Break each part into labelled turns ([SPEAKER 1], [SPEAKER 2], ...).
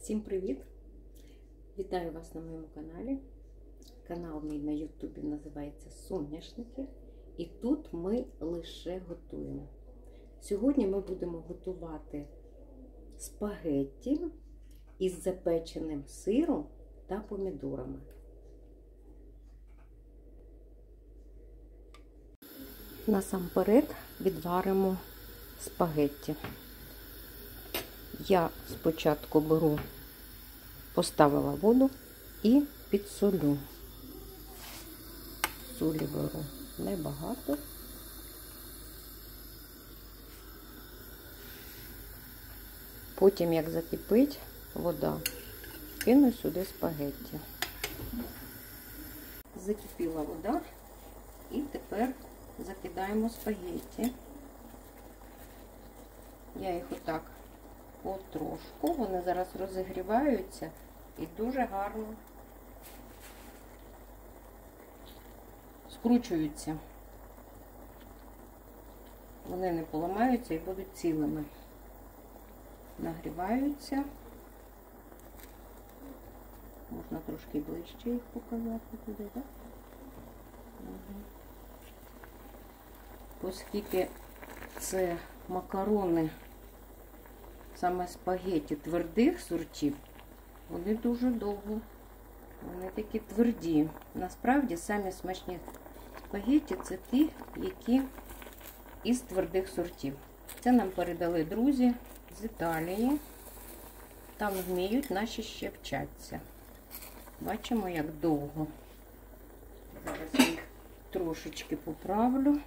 [SPEAKER 1] Всім привіт! Вітаю вас на моєму каналі. Канал мій на ютубі називається Соняшники. І тут ми лише готуємо. Сьогодні ми будемо готувати спагетті із запеченим сиром та помідорами. Насамперед відваримо спагетті. Я спочатку поставила воду і підсолю. Солі беру небагато. Потім, як закипить вода, кину сюди спагетті. Закипіла вода і тепер закидаємо спагетті. Я їх отак потрошку, вони зараз розігріваються і дуже гарно скручуються. Вони не поламаються і будуть цілими. Нагріваються. Можна трошки ближче їх показати туди, так? Угу. Оскільки це макарони, саме спагетті твердих сортів, вони дуже довго, вони такі тверді. Насправді, самі смачні спагетті це ті, які із твердих сортів. Це нам передали друзі з Італії. Там вміють, наші ще вчаться. Бачимо, як довго. Зараз їх трошечки поправлю.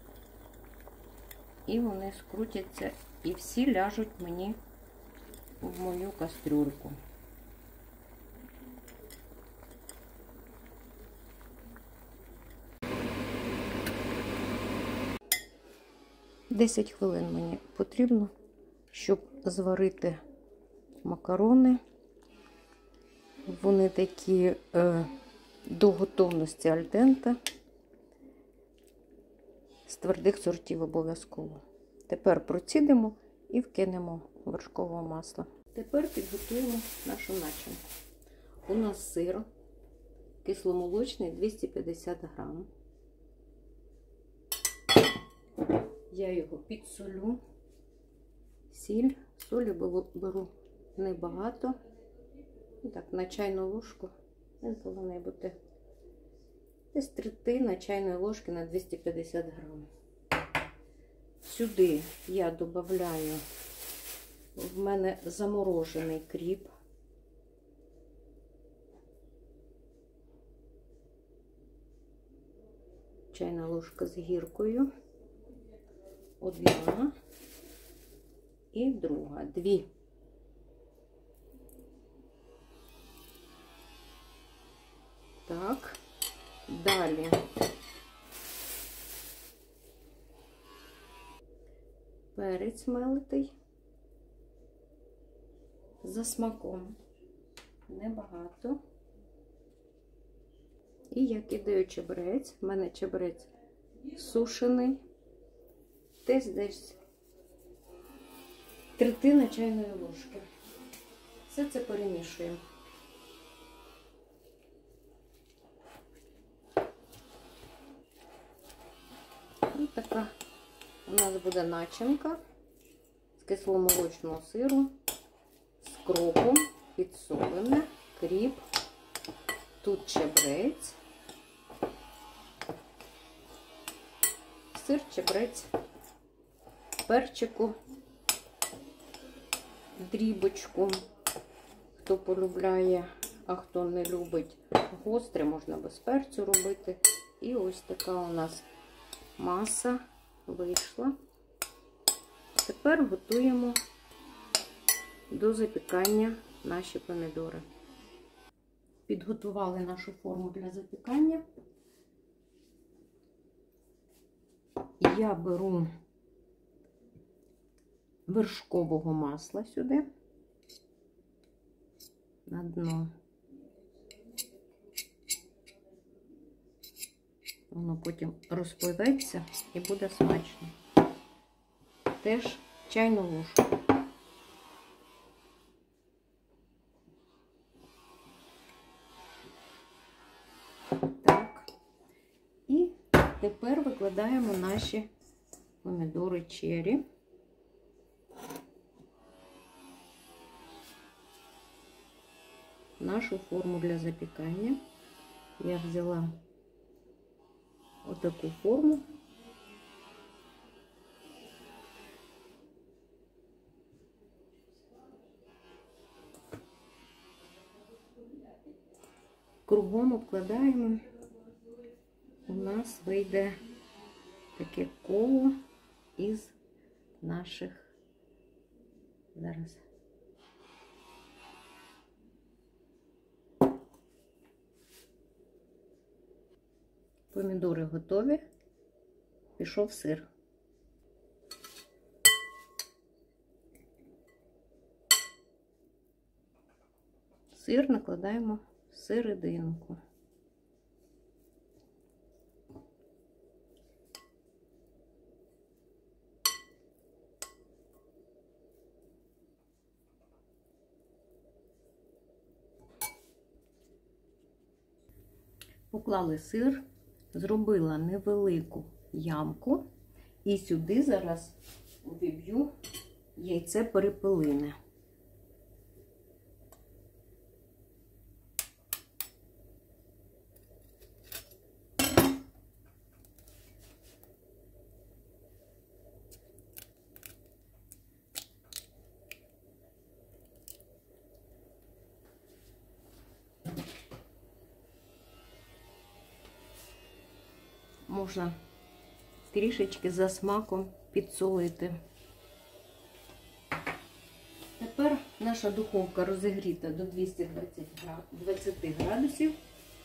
[SPEAKER 1] І вони скрутяться і всі ляжуть мені в мою кастрюльку. Десять хвилин мені потрібно, щоб зварити макарони. Вони такі до готовності аль денте. З твердих сортів обов'язково. Тепер процідимо і вкинемо вершкового масла. Тепер підготуємо нашу начинку. У нас сир кисломолочний 250 грам. Я його підсолю. Сіль. Солі беру небагато. Так, на чайну ложку. Він повинен бути десь третина чайної ложки на 250 грам. Сюди я додаю, в мене заморожений кріп. Чайна ложка з гіркою. Одна і друга. Дві. Так. Далі перець мелитий за смаком, небагато. І я кидаю чебрець, в мене чебрець сушений, десь третина чайної ложки. Все це перемішуємо. Ось така у нас буде начинка з кисломолочного сиру, з кропом, підсолене, кріп, тут чебрець, сир, чебрець, перчику, дрібочку, хто полюбляє, а хто не любить гостре, можна без перцю робити. І ось така у нас маса вийшла. Тепер готуємо до запікання наші помідори. Підготували нашу форму для запікання. Я беру вершкового масла сюди на дно. Воно потім розпливеться і буде смачно. Теж чайну ложку. Так. І тепер викладаємо наші помідори черрі. Нашу форму для запікання. Я взяла отаку форму. Кругом обкладаємо. У нас вийде таке коло із наших, зараз, помідори готові, пішов сир. Сир накладаємо в серединку. Поклали сир, зробила невелику ямку і сюди зараз увіб'ю яйце перепелине. Можна трішечки за смаком підсолити. Тепер наша духовка розігріта до 220 градусів.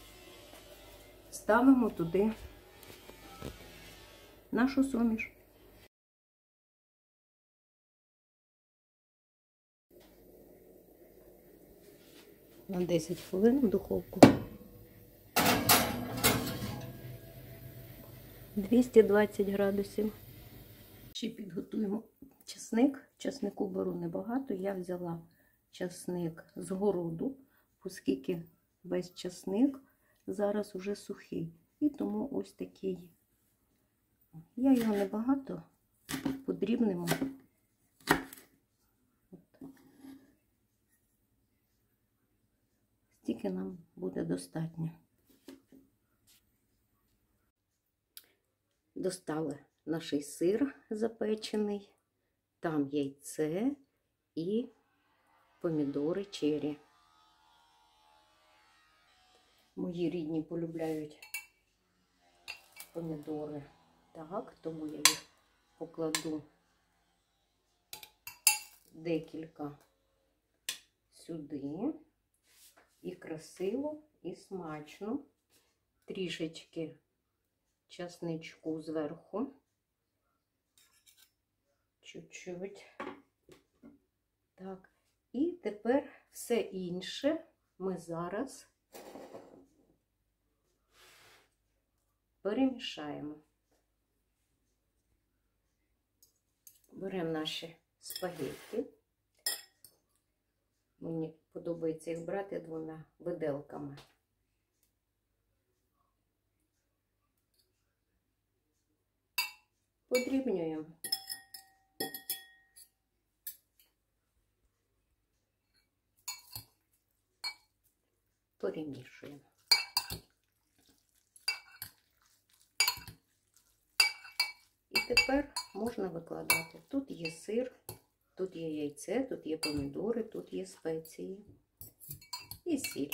[SPEAKER 1] Ставимо туди нашу суміш. На 10 хвилин в духовку. 220 градусів. Ще підготуємо часник. Часнику беру небагато. Я взяла часник з городу, оскільки весь часник зараз уже сухий. І тому ось такий. Я його небагато подрібнемо. Стільки нам буде достатньо. Достали наш сир запечений, там яйце і помідори черрі. Мої рідні полюбляють помідори так, тому я їх покладу декілька сюди. І красиво, і смачно. Трішечки часничку зверху. Чуть-чуть. Так. І тепер все інше ми зараз перемішаємо. Беремо наші спагетті. Мені подобається їх брати 2 виделками. Подрібнюємо. Перемішуємо. І тепер можна викладати. Тут є сир, тут є яйце, тут є помідори, тут є спеції і сіль.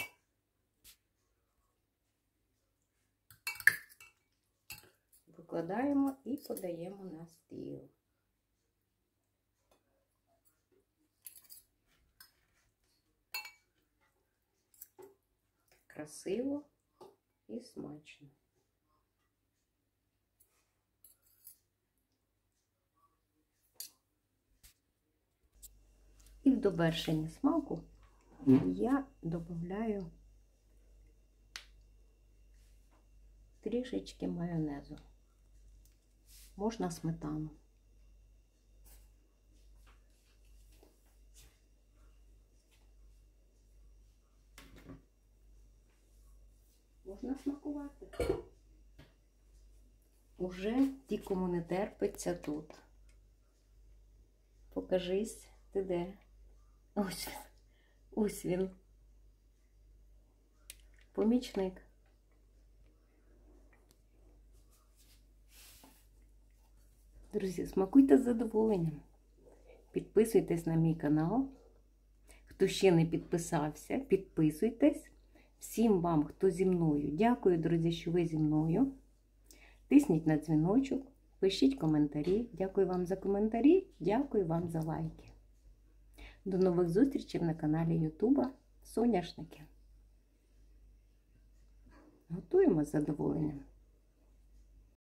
[SPEAKER 1] Викладаємо і подаємо на стіл. Красиво і смачно. І в довершенні смаку я додаю трішечки майонезу. Можна сметану. Можна можна смакувати. Уже ті, кому не терпиться тут. Покажись, ти де? Ось він. Ось він. Помічник. Друзі, смакуйте з задоволенням. Підписуйтесь на мій канал. Хто ще не підписався, підписуйтесь. Всім вам, хто зі мною. Дякую, друзі, що ви зі мною. Тисніть на дзвіночок, пишіть коментарі. Дякую вам за коментарі, дякую вам за лайки. До нових зустрічей на каналі Ютуба Соняшники. Готуємо з задоволенням.